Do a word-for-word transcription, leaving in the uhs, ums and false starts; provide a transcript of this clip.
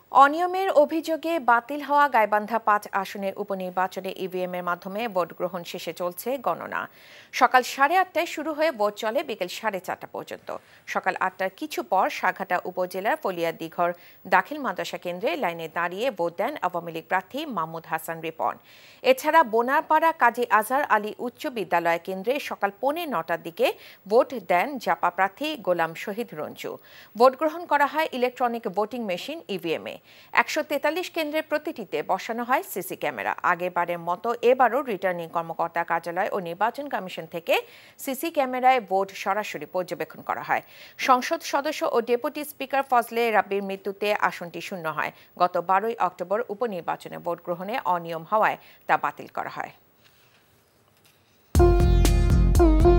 অনিয়মের অভিযোগে বাতিল হওয়া গাইবান্ধা পাঁচ আসনের উপনির্বাচনে ইভিএম এর মাধ্যমে ভোট গ্রহণ শেষে চলছে গণনা। সকাল সাড়ে আটটায় শুরু হয়ে ভোট চলে বিকেল সাড়ে চারটা পর্যন্ত। সকাল আটটার কিছু পর সাঘাটা উপজেলার ফলিয়াদিঘর দাখিল মাদ্রাসা কেন্দ্রে লাইনে দাঁড়িয়ে ভোট দেন আওয়ামী লীগ প্রার্থী মাহমুদ হাসান রিপন। এছাড়া বোনারপাড়া কাজী আজহার আলী উচ্চ বিদ্যালয় কেন্দ্রে সকাল পৌনে নটার দিকে ভোট দেন জাপা প্রার্থী গোলাম শহীদ রঞ্জু। ভোট গ্রহণ করা হয় ইলেকট্রনিক ভোটিং মেশিন ইভিএম এ। একশো তেতাল্লিশ কেন্দ্রের প্রতিটিতে বসানো হয় সিসি ক্যামেরা। আগেরবারের মতো এবারও রিটার্নিং কর্মকর্তা কার্যালয় ও নির্বাচন কমিশন থেকে সিসি ক্যামেরায় ভোট সরাসরি পর্যবেক্ষণ করা হয়। সংসদ সদস্য ও ডেপুটি স্পিকার ফজলে রাব্বির মৃত্যুতে আসনটি শূন্য হয়। গত বারোই অক্টোবর উপনির্বাচনে ভোট গ্রহণে অনিয়ম হওয়ায় তা বাতিল করা হয়।